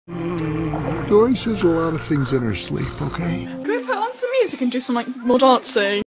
Dory says a lot of things in her sleep, okay? Can we put on some music and do some, more dancing?